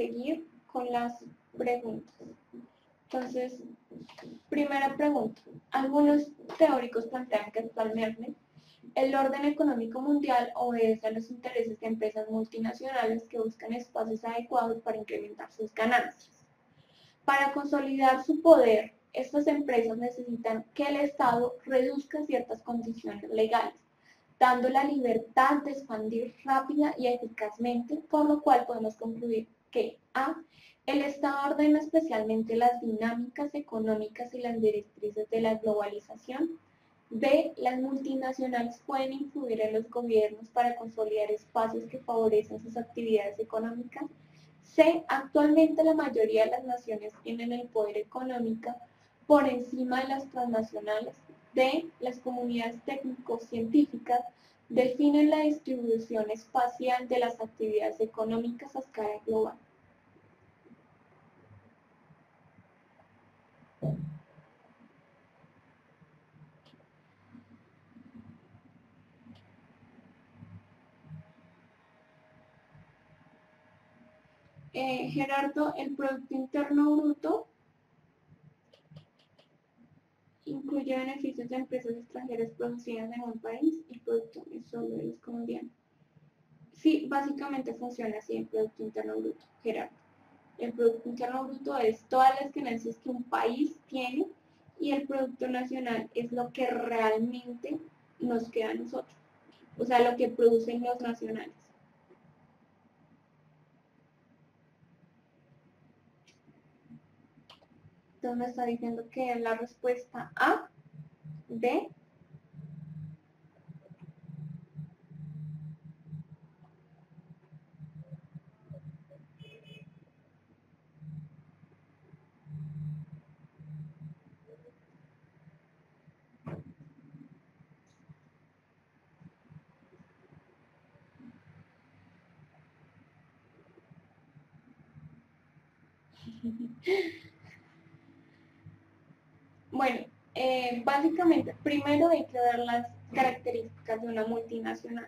seguir con las preguntas. Entonces, primera pregunta. Algunos teóricos plantean que actualmente el orden económico mundial obedece a los intereses de empresas multinacionales que buscan espacios adecuados para incrementar sus ganancias. Para consolidar su poder, estas empresas necesitan que el Estado reduzca ciertas condiciones legales, dando la libertad de expandir rápida y eficazmente, por lo cual podemos concluir que A. El Estado ordena especialmente las dinámicas económicas y las directrices de la globalización. B. Las multinacionales pueden influir en los gobiernos para consolidar espacios que favorecen sus actividades económicas. C. Actualmente la mayoría de las naciones tienen el poder económico por encima de las transnacionales. D. Las comunidades técnico-científicas definen la distribución espacial de las actividades económicas a escala global. Gerardo, el Producto Interno Bruto incluye beneficios de empresas extranjeras producidas en un país y el producto es solo de los colombianos. Sí, básicamente funciona así el Producto Interno Bruto, Gerardo. El Producto Interno Bruto es todas las ganancias que un país tiene y el Producto Nacional es lo que realmente nos queda a nosotros, o sea, lo que producen los nacionales. Entonces me está diciendo que es la respuesta A, B. Bueno, básicamente, primero hay que ver las características de una multinacional.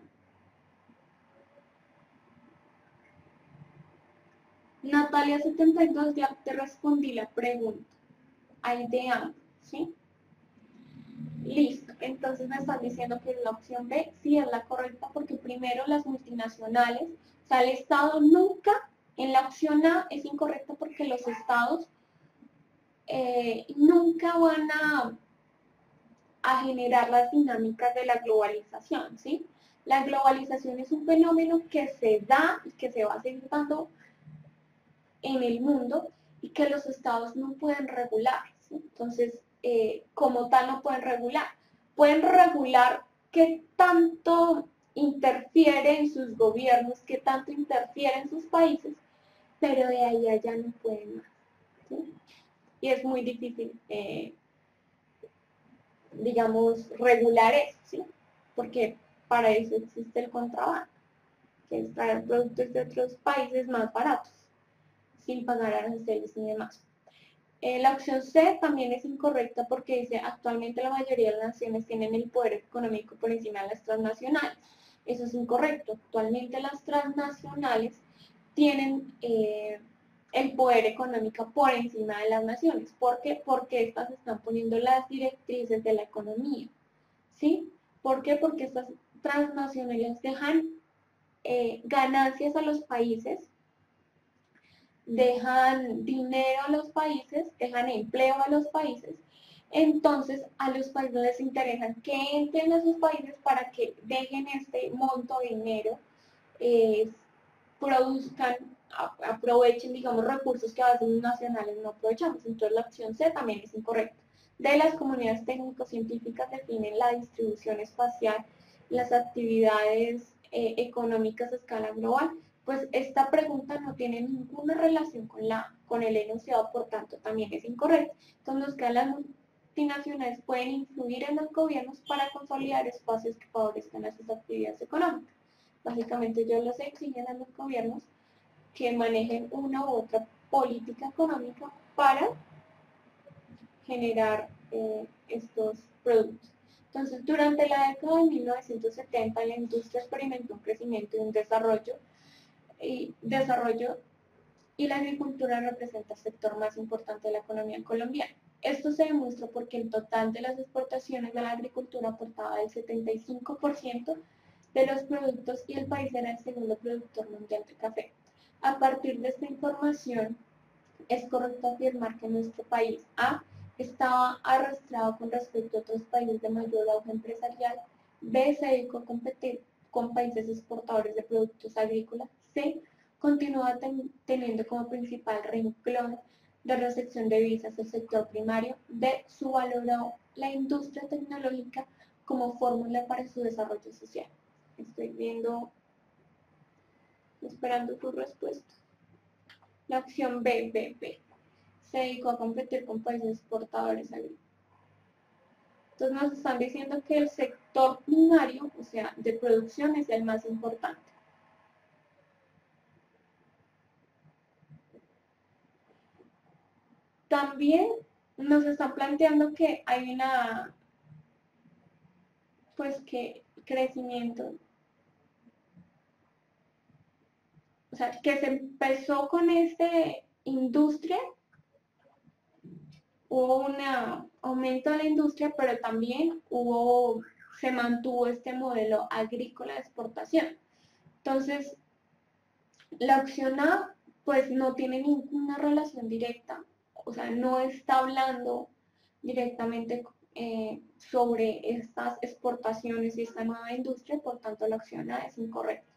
Natalia 72, ya te respondí la pregunta. Hay de ambos, ¿sí? Listo, entonces me están diciendo que la opción B sí es la correcta porque primero las multinacionales, o sea, el Estado nunca, en la opción A es incorrecta porque los Estados nunca van a generar las dinámicas de la globalización, ¿sí? La globalización es un fenómeno que se da y que se va a seguir dando en el mundo y que los estados no pueden regular, ¿sí? Entonces, como tal no pueden regular. Pueden regular qué tanto interfiere en sus gobiernos, qué tanto interfiere en sus países, pero de ahí allá no pueden más, ¿sí? Y es muy difícil, digamos, regular eso, ¿sí? Porque para eso existe el contrabando, que es traer productos de otros países más baratos, sin pagar aranceles y demás. La opción C también es incorrecta porque dice actualmente la mayoría de las naciones tienen el poder económico por encima de las transnacionales. Eso es incorrecto. Actualmente las transnacionales tienen el poder económico por encima de las naciones. ¿Por qué? Porque estas están poniendo las directrices de la economía. ¿Sí? ¿Por qué? Porque estas transnacionales dejan ganancias a los países, dejan dinero a los países, dejan empleo a los países, entonces a los países les interesa que entren a sus países para que dejen este monto de dinero, produzcan, aprovechen, digamos, recursos que a veces los nacionales no aprovechamos. Entonces la opción C también es incorrecta. De las comunidades técnico-científicas definen la distribución espacial, las actividades económicas a escala global. Pues esta pregunta no tiene ninguna relación con el enunciado, por tanto también es incorrecta. Entonces, que las multinacionales pueden influir en los gobiernos para consolidar espacios que favorezcan a sus actividades económicas. Básicamente ellos los exigen a los gobiernos que manejen una u otra política económica para generar estos productos. Entonces, durante la década de 1970, la industria experimentó un crecimiento y un desarrollo y la agricultura representa el sector más importante de la economía colombiana. Esto se demuestra porque el total de las exportaciones de la agricultura aportaba el 75% de los productos y el país era el segundo productor mundial de café. A partir de esta información, es correcto afirmar que nuestro país A estaba arrastrado con respecto a otros países de mayor auge empresarial, B se dedicó a competir con países exportadores de productos agrícolas, C continúa teniendo como principal renglón de recepción de divisas el sector primario, D subvaloró la industria tecnológica como fórmula para su desarrollo social. Estoy viendo, esperando tu respuesta. La opción B. Se dedicó a competir con países exportadores agrícolas. Entonces nos están diciendo que el sector primario, o sea, de producción, es el más importante. También nos están planteando que hay que crecimiento, o sea, que se empezó con esta industria, hubo un aumento de la industria, pero también se mantuvo este modelo agrícola de exportación. Entonces, la opción A, pues no tiene ninguna relación directa, o sea, no está hablando directamente sobre estas exportaciones y esta nueva industria, por tanto la opción A es incorrecta.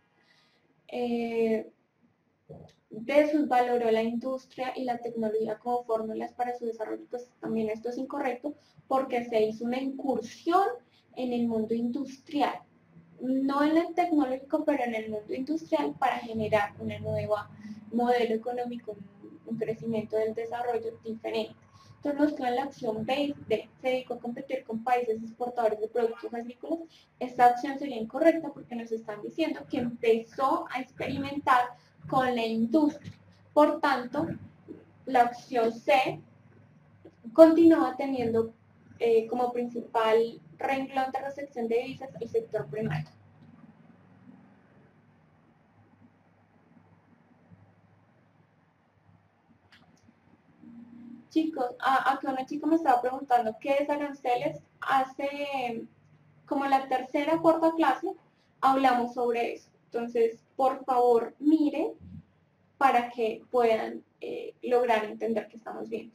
Desvaloró la industria y la tecnología como fórmulas para su desarrollo, pues también esto es incorrecto porque se hizo una incursión en el mundo industrial, no en el tecnológico, pero en el mundo industrial para generar una nueva modelo económico, un crecimiento del desarrollo diferente. Entonces nos queda la opción B, se dedicó a competir con países exportadores de productos agrícolas. Esta opción sería incorrecta porque nos están diciendo que empezó a experimentar con la industria. Por tanto, la opción C continúa teniendo como principal renglón de recepción de divisas el sector primario. Chicos, acá una chica me estaba preguntando qué es aranceles. Hace como la tercera o cuarta clase hablamos sobre eso. Entonces, por favor, mire para que puedan lograr entender qué estamos viendo.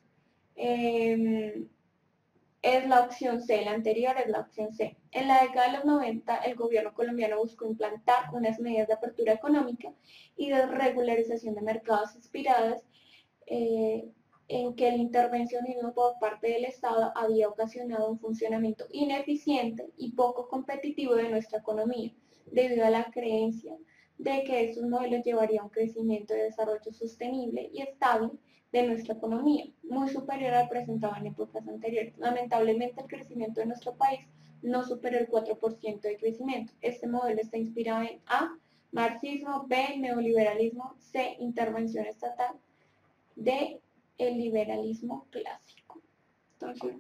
Es la opción C, la anterior es la opción C. En la década de los 90, el gobierno colombiano buscó implantar unas medidas de apertura económica y de regularización de mercados inspiradas en que el intervencionismo por parte del Estado había ocasionado un funcionamiento ineficiente y poco competitivo de nuestra economía, debido a la creencia de que estos modelos llevarían a un crecimiento y desarrollo sostenible y estable de nuestra economía, muy superior al presentado en épocas anteriores. Lamentablemente, el crecimiento de nuestro país no superó el 4% de crecimiento. Este modelo está inspirado en A, marxismo, B, neoliberalismo, C, intervención estatal, D, el liberalismo clásico. Entonces,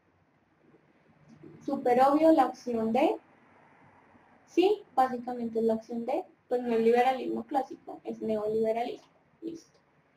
súper obvio la opción D. Sí, básicamente es la opción D, pues no es liberalismo clásico, es neoliberalismo. Listo.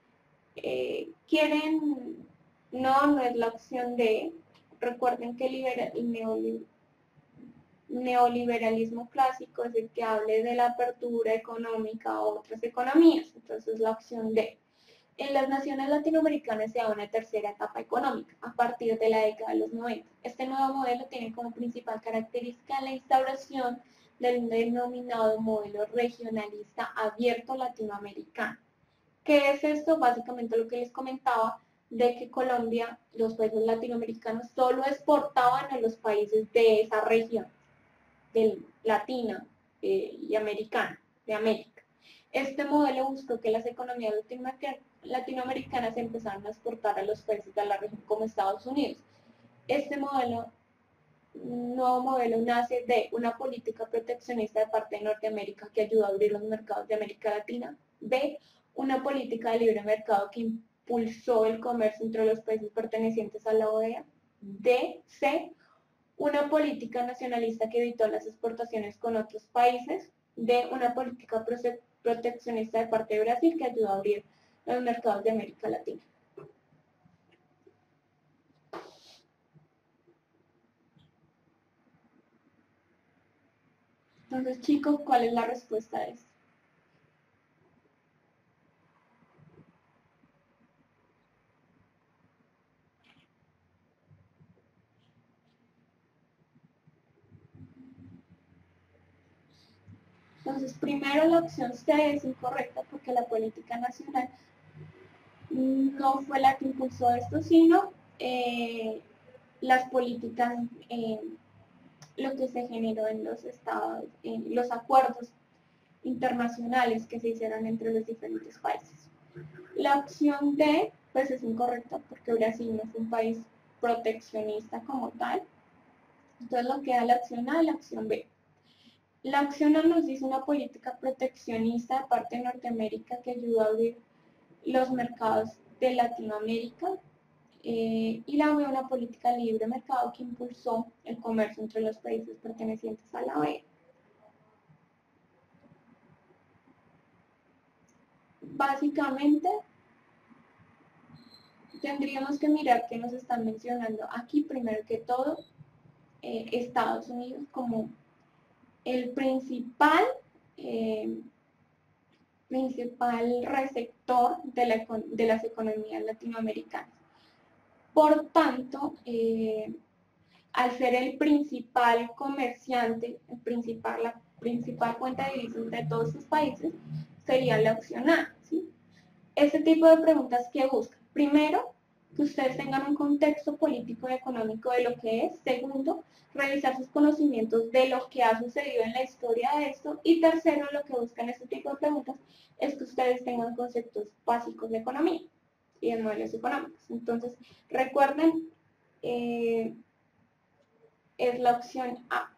¿Quieren? No es la opción D. Recuerden que el neoliberalismo clásico es el que hable de la apertura económica a otras economías. Entonces, la opción D. En las naciones latinoamericanas se da una tercera etapa económica a partir de la década de los 90. Este nuevo modelo tiene como principal característica la instauración del denominado modelo regionalista abierto latinoamericano. ¿Qué es esto? Básicamente lo que les comentaba, de que Colombia, los países latinoamericanos, solo exportaban a los países de esa región, latina y americana, de América. Este modelo buscó que las economías latinoamericanas empezaran a exportar a los países de la región como Estados Unidos. Este nuevo modelo nace de una política proteccionista de parte de Norteamérica que ayudó a abrir los mercados de América Latina. B, una política de libre mercado que impulsó el comercio entre los países pertenecientes a la OEA. D, C, una política nacionalista que evitó las exportaciones con otros países. D, una política proteccionista de parte de Brasil que ayudó a abrir los mercados de América Latina. Entonces, chicos, ¿cuál es la respuesta a esto? Entonces, primero la opción C es incorrecta porque la política nacional no fue la que impulsó esto, sino las políticas, lo que se generó en los estados, en los acuerdos internacionales que se hicieron entre los diferentes países. La opción D, pues es incorrecta porque Brasil no es un país proteccionista como tal. Entonces lo queda la opción A y la opción B. La opción A nos dice una política proteccionista de parte de Norteamérica que ayudó a abrir los mercados de Latinoamérica, y la B, una política de libre mercado que impulsó el comercio entre los países pertenecientes a la OEA. Básicamente, tendríamos que mirar qué nos están mencionando aquí, primero que todo, Estados Unidos como el principal receptor de las economías latinoamericanas. Por tanto, al ser el principal comerciante, la principal fuente de divisas de todos estos países, sería la opción A. ¿Sí? Este tipo de preguntas que buscan, primero, que ustedes tengan un contexto político y económico de lo que es. Segundo, revisar sus conocimientos de lo que ha sucedido en la historia de esto. Y tercero, lo que buscan este tipo de preguntas es que ustedes tengan conceptos básicos de economía y de modelos económicos. Entonces, recuerden, es la opción A.